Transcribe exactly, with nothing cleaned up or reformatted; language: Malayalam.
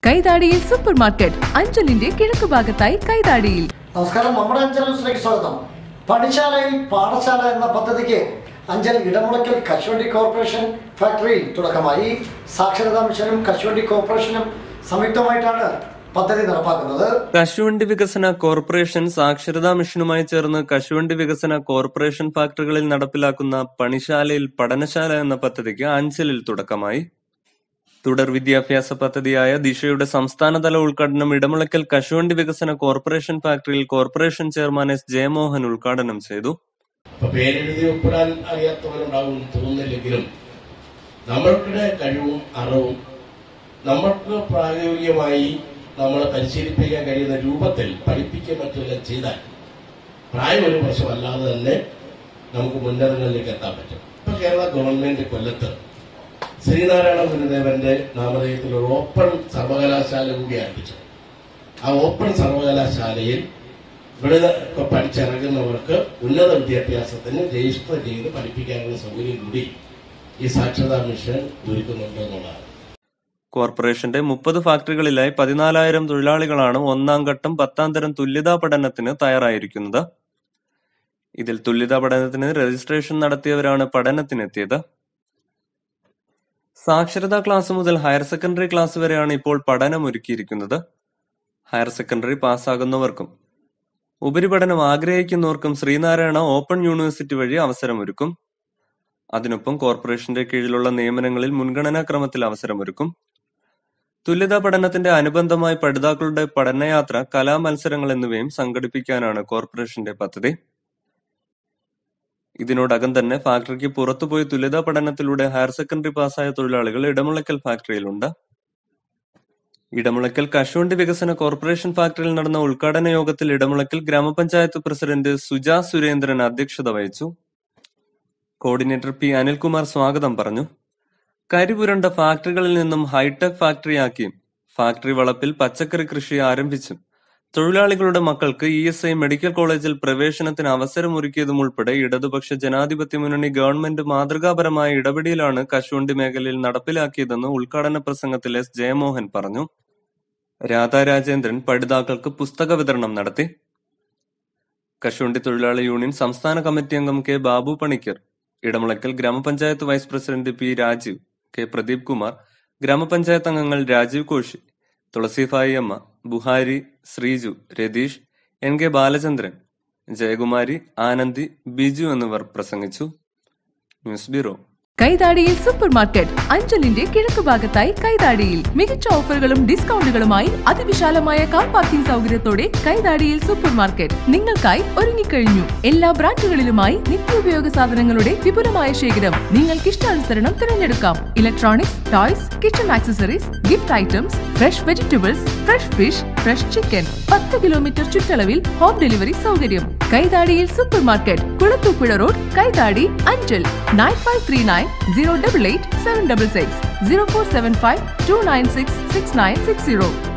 കൈതാടിയിൽ സൂപ്പർ മാർക്കറ്റ് അഞ്ചലിന്റെ കിഴക്ക് ഭാഗത്തായി കൈതാടിയിൽ. നമസ്കാരം, നമ്മുടെ അഞ്ചൽ ന്യൂസിലേക്ക് സ്വാഗതം. പഠനശാലയിൽ പാഠശാല എന്ന പദ്ധതിക്ക് അഞ്ചൽ ഇടമുളയ്ക്കൽ കശുവണ്ടി കോർപ്പറേഷൻ ഫാക്ടറിയിൽ തുടക്കമായി. സാക്ഷരതാ മിഷനും കശുവണ്ടി കോർപ്പറേഷനും സംയുക്തമായിട്ടാണ് പദ്ധതി നടപ്പാക്കുന്നത്. കശുവണ്ടി വികസന കോർപ്പറേഷൻ സാക്ഷരതാ മിഷനുമായി ചേർന്ന് കശുവണ്ടി വികസന കോർപ്പറേഷൻ ഫാക്ടറികളിൽ നടപ്പിലാക്കുന്ന പണിശാലയിൽ പഠനശാല എന്ന പദ്ധതിക്ക് അഞ്ചലിൽ തുടക്കമായി. തുടർ വിദ്യാഭ്യാസ പദ്ധതിയായ ദിശയുടെ സംസ്ഥാനതല ഉദ്ഘാടനം ഇടമുളയ്ക്കൽ കശുവണ്ടി വികസന കോർപ്പറേഷൻ ഫാക്ടറിയിൽ കോർപ്പറേഷൻ ചെയർമാൻ എസ് ജയമോഹൻ ഉദ്ഘാടനം ചെയ്തു. പേരെഴുതി ഒപ്പിടാൻ അറിയാത്തവരുണ്ടാവും തോന്നുന്നില്ലെങ്കിലും നമ്മൾക്കിടെ കഴിവും അറിവും നമ്മൾക്ക് പ്രായോഗികമായി നമ്മളെ പരിശീലിപ്പിക്കാൻ കഴിയുന്ന രൂപത്തിൽ പഠിപ്പിക്കാൻ പറ്റില്ല ചെയ്താൽ പ്രായം ഒരു വർഷമല്ലാതെ തന്നെ നമുക്ക് മുന്നേറുകളിലേക്ക് എത്താൻ പറ്റും. ഇപ്പൊ കേരള ഗവൺമെന്റ് കൊല്ലത്ത് ശ്രീനാരായണ ഗുരുദേവന്റെ നാമധേയത്തിൽ ഒരു ഓപ്പൺ സർവകലാശാല കൂടി ആരംഭിച്ചു. ആ ഓപ്പൺ സർവകലാശാലയിൽ ഇവിടെ പഠിച്ചിറങ്ങുന്നവർക്ക് ഉന്നത വിദ്യാഭ്യാസത്തിന് രജിസ്റ്റർ ചെയ്ത് പഠിപ്പിക്കാനുള്ള സൗകര്യം കൂടി ഈ സാക്ഷരതാ മിഷൻ ഒരുക്കുന്നുണ്ട് എന്നുള്ളതാണ്. കോർപ്പറേഷന്റെ മുപ്പത് ഫാക്ടറികളിലായി പതിനാലായിരം തൊഴിലാളികളാണ് ഒന്നാം ഘട്ടം പത്താം തരം തുല്യതാ പഠനത്തിന് തയ്യാറായിരിക്കുന്നത്. ഇതിൽ തുല്യതാ പഠനത്തിന് രജിസ്ട്രേഷൻ നടത്തിയവരാണ് പഠനത്തിനെത്തിയത്. സാക്ഷരതാ ക്ലാസ് മുതൽ ഹയർ സെക്കൻഡറി ക്ലാസ് വരെയാണ് ഇപ്പോൾ പഠനം ഒരുക്കിയിരിക്കുന്നത്. ഹയർ സെക്കൻഡറി പാസ്സാകുന്നവർക്കും ഉപരിപഠനം ആഗ്രഹിക്കുന്നവർക്കും ശ്രീനാരായണ ഓപ്പൺ യൂണിവേഴ്സിറ്റി വഴി അവസരമൊരുക്കും. അതിനൊപ്പം കോർപ്പറേഷന്റെ കീഴിലുള്ള നിയമനങ്ങളിൽ മുൻഗണനാ ക്രമത്തിൽ അവസരമൊരുക്കും. തുല്യതാ പഠനത്തിന്റെ അനുബന്ധമായി പഠിതാക്കളുടെ പഠനയാത്ര, കലാമത്സരങ്ങൾ എന്നിവയും സംഘടിപ്പിക്കാനാണ് കോർപ്പറേഷന്റെ പദ്ധതി. ഇതിനോടകം തന്നെ ഫാക്ടറിക്ക് പുറത്തുപോയി തുല്യതാ പഠനത്തിലൂടെ ഹയർ സെക്കൻഡറി പാസ്സായ തൊഴിലാളികൾ ഇടമുളയ്ക്കൽ ഫാക്ടറിയിലുണ്ട്. ഇടമുളയ്ക്കൽ കശുവണ്ടി വികസന കോർപ്പറേഷൻ ഫാക്ടറിയിൽ നടന്ന ഉദ്ഘാടന യോഗത്തിൽ ഇടമുളയ്ക്കൽ ഗ്രാമപഞ്ചായത്ത് പ്രസിഡന്റ് സുജാ സുരേന്ദ്രൻ അധ്യക്ഷത വഹിച്ചു. കോർഡിനേറ്റർ പി അനിൽകുമാർ സ്വാഗതം പറഞ്ഞു. കരിപുരണ്ട ഫാക്ടറികളിൽ നിന്നും ഹൈടെക് ഫാക്ടറിയാക്കിയും ഫാക്ടറി വളപ്പിൽ പച്ചക്കറി കൃഷി ആരംഭിച്ചും തൊഴിലാളികളുടെ മക്കൾക്ക് ഇ എസ് ഐ മെഡിക്കൽ കോളേജിൽ പ്രവേശനത്തിന് അവസരമൊരുക്കിയതും ഉൾപ്പെടെ ഇടതുപക്ഷ ജനാധിപത്യ മുന്നണി ഗവൺമെന്റ് മാതൃകാപരമായ ഇടപെടലാണ് കശുവണ്ടി മേഖലയിൽ നടപ്പിലാക്കിയതെന്ന് ഉദ്ഘാടന പ്രസംഗത്തിൽ എസ് ജയമോഹൻ പറഞ്ഞു. രാധാ രാജേന്ദ്രൻ പഠിതാക്കൾക്ക് പുസ്തക വിതരണം നടത്തി. കശുവണ്ടി തൊഴിലാളി യൂണിയൻ സംസ്ഥാന കമ്മിറ്റി അംഗം K Babu Panicker, Edamulakkal grama panchayat vice president P Rajeev, K Pradeep Kumar, grama panchayat അംഗങ്ങൾ രാജീവ് കോശി, തുളസിഫായി അമ്മ, ബുഹാരി, ശ്രീജു, രതീഷ്, എൻ കെ ബാലചന്ദ്രൻ, ജയകുമാരി, ആനന്ദി, ബിജു എന്നിവർ പ്രസംഗിച്ചു. News bureau. Kaithadiyil super market അഞ്ചലിന്റെ കിഴക്ക് ഭാഗത്തായി കൈതാടിയിൽ മികച്ച ഓഫറുകളും ഡിസ്കൗണ്ടുകളുമായി അതിവിശാലമായ കാർ പാർക്കിംഗ് സൗകര്യത്തോടെ കൈതാടിയിൽ സൂപ്പർ മാർക്കറ്റ് നിങ്ങൾക്കായി ഒരുങ്ങിക്കഴിഞ്ഞു. എല്ലാ ബ്രാൻഡുകളിലുമായി നിത്യോപയോഗ സാധനങ്ങളുടെ വിപുലമായ ശേഖരം നിങ്ങൾക്ക് ഇഷ്ടാനുസരണം തിരഞ്ഞെടുക്കാം. Electronics, toys, kitchen accessories, gift items, fresh vegetables, fresh fish, fresh chicken. പത്ത് കിലോമീറ്റർ ചുറ്റളവിൽ ഹോം ഡെലിവറി സൗകര്യം. Kaithadiyil super market, Kulathupuzha road, Kaithadi, Anchal. Nine five three nine zero eight eight seven six six zero four seven five two nine six six nine six zero.